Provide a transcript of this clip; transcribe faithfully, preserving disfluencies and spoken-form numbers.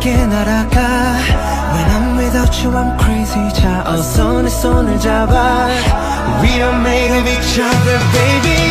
함께 날아가 When I'm without you I'm crazy 자 어서 내 손을 잡아 We are made of each other baby